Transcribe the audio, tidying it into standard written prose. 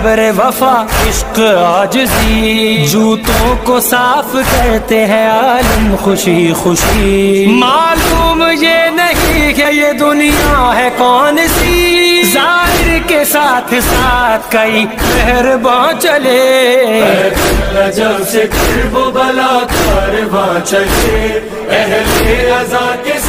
सब्र वफा इश्क आजिज़ी, जूतों को साफ करते हैं आलम खुशी खुशी। मालूम ये नहीं कि ये दुनिया है कौन सी, ज़ाहिर के साथ साथ कई मेहरबान चले। जब से वो बला कारवां चले, अहले अज़ा के